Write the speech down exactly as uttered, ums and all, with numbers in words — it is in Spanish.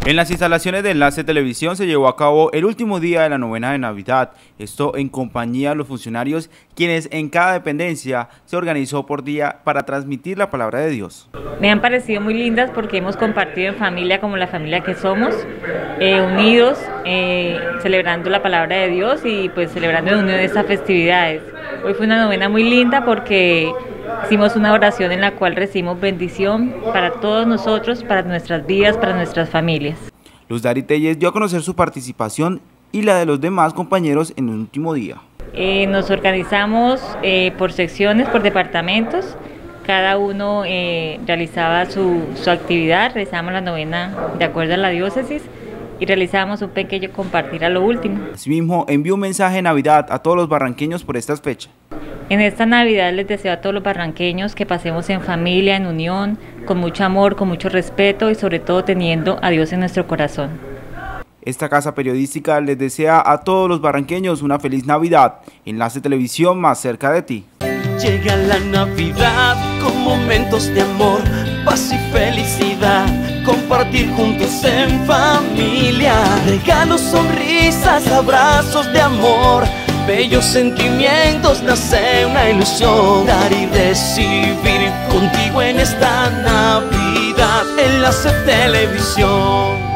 En las instalaciones de Enlace Televisión se llevó a cabo el último día de la novena de Navidad, esto en compañía de los funcionarios, quienes en cada dependencia se organizó por día para transmitir la palabra de Dios. Me han parecido muy lindas porque hemos compartido en familia como la familia que somos, eh, unidos, eh, celebrando la palabra de Dios y pues celebrando en unión estas festividades. Hoy fue una novena muy linda porque hicimos una oración en la cual recibimos bendición para todos nosotros, para nuestras vidas, para nuestras familias. Luz Dari Telles dio a conocer su participación y la de los demás compañeros en el último día. Eh, nos organizamos eh, por secciones, por departamentos, cada uno eh, realizaba su, su actividad, realizamos la novena de acuerdo a la diócesis y realizamos un pequeño compartir a lo último. Asimismo, envió un mensaje de Navidad a todos los barranqueños por estas fechas. En esta Navidad les deseo a todos los barranqueños que pasemos en familia, en unión, con mucho amor, con mucho respeto y sobre todo teniendo a Dios en nuestro corazón. Esta casa periodística les desea a todos los barranqueños una feliz Navidad. Enlace Televisión, más cerca de ti. Llega la Navidad con momentos de amor, paz y felicidad, compartir juntos en familia. Regalos, sonrisas, abrazos de amor, bellos sentimientos, nace una ilusión. Dar y recibir contigo en esta Navidad. Enlace Televisión.